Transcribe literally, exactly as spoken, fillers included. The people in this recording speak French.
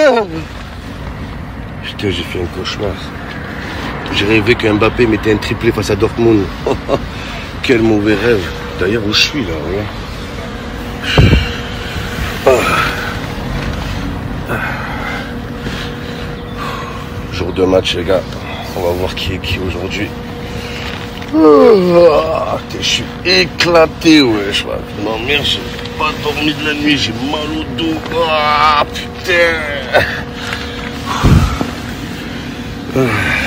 Putain, j'ai fait un cauchemar. J'ai rêvé que Mbappé mettait un triplé face à Dortmund. Quel mauvais rêve. D'ailleurs, où je suis là, ouais. Ah. Jour de match, les gars. On va voir qui est qui aujourd'hui. Oh, je suis éclaté, wesh. Non, merde, j'ai pas dormi de la nuit. J'ai mal au dos. Ah, putain. Ah.